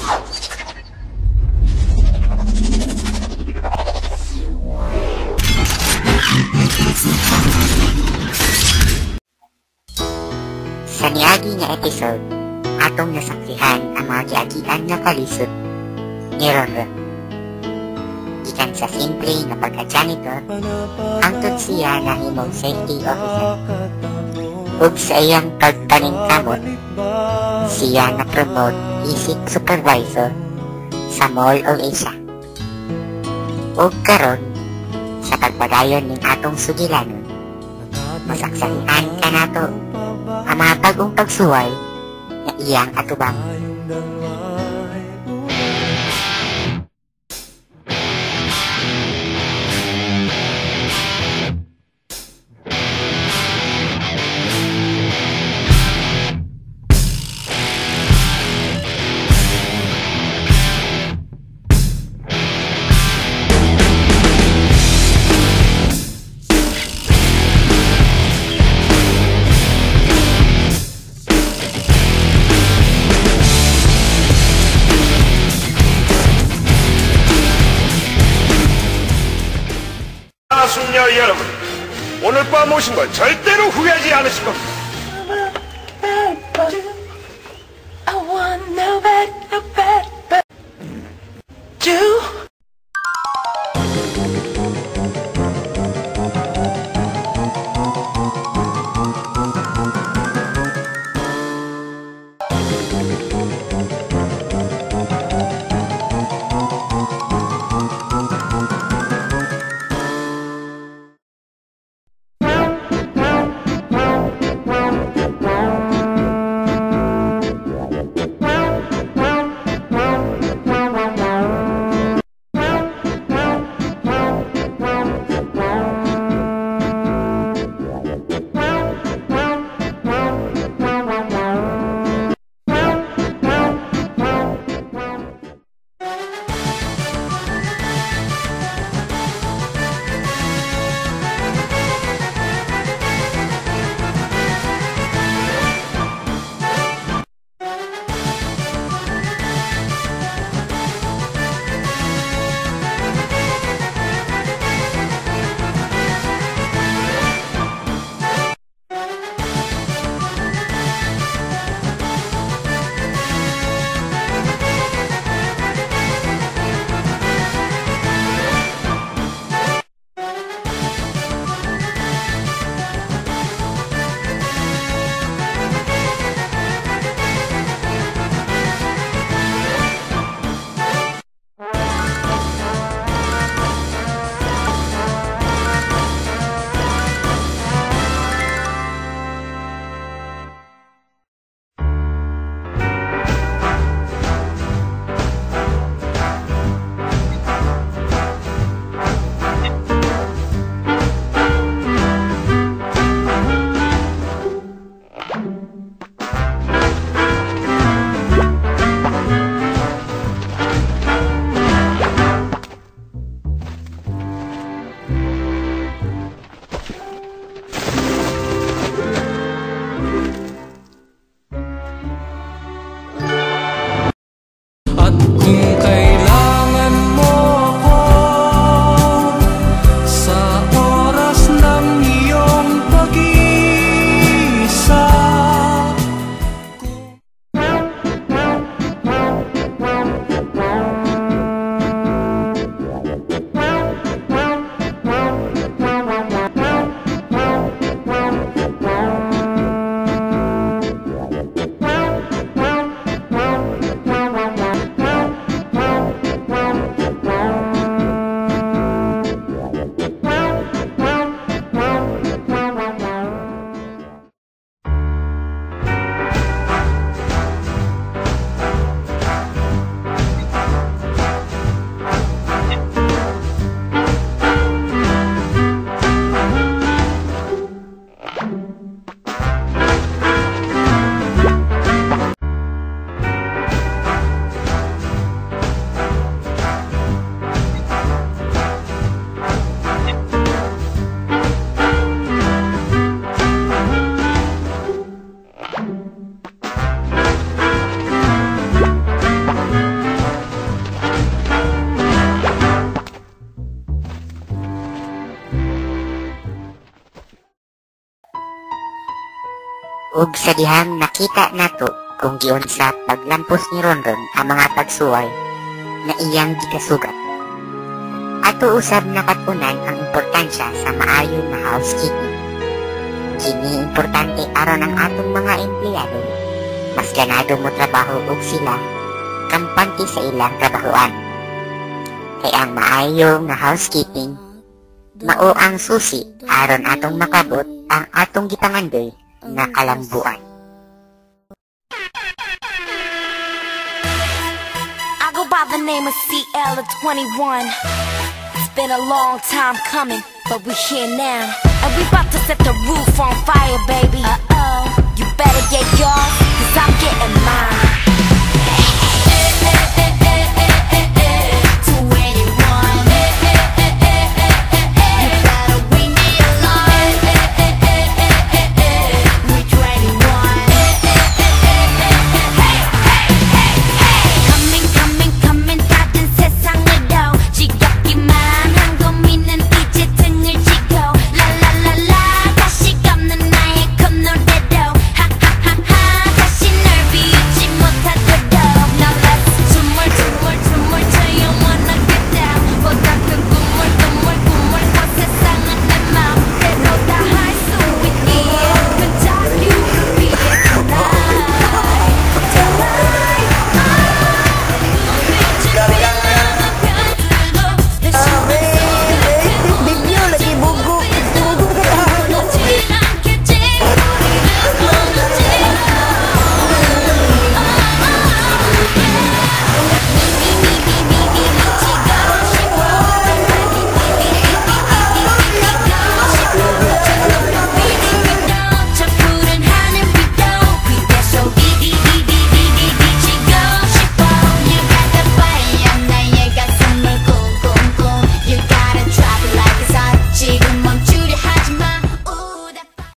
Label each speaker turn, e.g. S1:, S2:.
S1: Sa niagi nga episode, atong nasaksihan ang mga giagian nga kalisod ni Ronron. Gikan sa simple nga pagka-janitor, hangtod siya na himong safety officer. Ug sa iyang pagtaning kamot, siya na-promote isip supervisor sa Mall of Asia. Ug karon sa pagpadayon ning atong sugilanon, masaksahihan ka nato ang mga bagong pagsuway na iyang atubang.
S2: 숙녀 여러분, 오늘 밤 오신 걸 절대로 후회하지 않으실 겁니다.
S3: I want no bad, but do.
S1: ug sa dihang nakita nato kung giunsa paglampos ni Ronron ang mga pagsuway na iyang gikasugat. Ato usab nakatunan ang importansya sa maayo na housekeeping. Kini importante aron ang atong mga empleyado mas ganado mo trabaho ug sila kampante sa ilang trabahoan. Kay ang maayo nga housekeeping mao ang susi aron atong makabot ang atong gipangandoy nga kalambuan.
S4: I go by the name of CL at 21. It's been a long time coming, but we're here now. And we about to set the roof on fire, baby. You better get yours, cause I'm getting mine.